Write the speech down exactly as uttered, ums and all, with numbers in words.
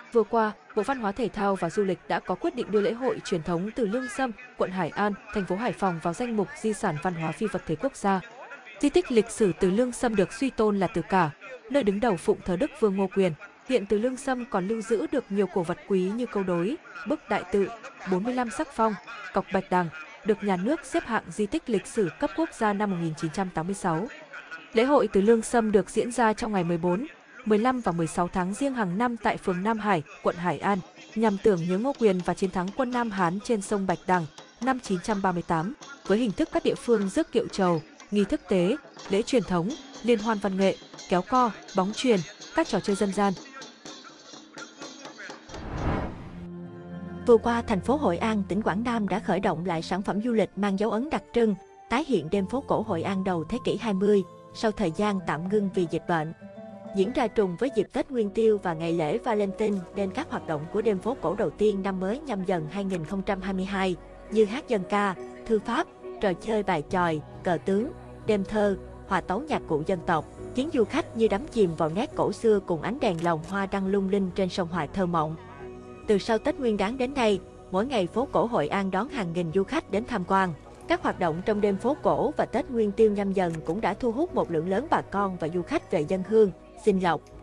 Vừa qua, Bộ Văn hóa Thể thao và Du lịch đã có quyết định đưa lễ hội truyền thống Từ Lương Sâm, quận Hải An, thành phố Hải Phòng vào danh mục Di sản văn hóa phi vật thể quốc gia. Di tích lịch sử Từ Lương Sâm được suy tôn là Từ Cả, nơi đứng đầu phụng thờ Đức Vương Ngô Quyền. Hiện Từ Lương Sâm còn lưu giữ được nhiều cổ vật quý như câu đối, bức đại tự, bốn mươi lăm sắc phong, cọc bạch đằng, được nhà nước xếp hạng di tích lịch sử cấp quốc gia năm một nghìn chín trăm tám mươi sáu. Lễ hội Từ Lương Sâm được diễn ra trong ngày mười bốn, mười lăm và mười sáu tháng Giêng hàng năm tại phường Nam Hải, quận Hải An, nhằm tưởng nhớ Ngô Quyền và chiến thắng quân Nam Hán trên sông Bạch Đằng năm chín trăm ba mươi tám, với hình thức các địa phương rước kiệu trầu, nghi thức tế, lễ truyền thống, liên hoan văn nghệ, kéo co, bóng chuyền, các trò chơi dân gian. Vừa qua, thành phố Hội An, tỉnh Quảng Nam đã khởi động lại sản phẩm du lịch mang dấu ấn đặc trưng, tái hiện đêm phố cổ Hội An đầu thế kỷ hai mươi, sau thời gian tạm ngưng vì dịch bệnh. Diễn ra trùng với dịp Tết Nguyên Tiêu và ngày lễ Valentine nên các hoạt động của đêm phố cổ đầu tiên năm mới Nhâm Dần hai nghìn không trăm hai mươi hai như hát dân ca, thư pháp, trò chơi bài chòi, cờ tướng, đêm thơ, hòa tấu nhạc cụ dân tộc, khiến du khách như đắm chìm vào nét cổ xưa cùng ánh đèn lồng hoa đăng lung linh trên sông Hoài thơ mộng. Từ sau Tết Nguyên Đán đến nay, mỗi ngày phố cổ Hội An đón hàng nghìn du khách đến tham quan. Các hoạt động trong đêm phố cổ và Tết Nguyên Tiêu Nhâm Dần cũng đã thu hút một lượng lớn bà con và du khách về dâng hương, xin lộc.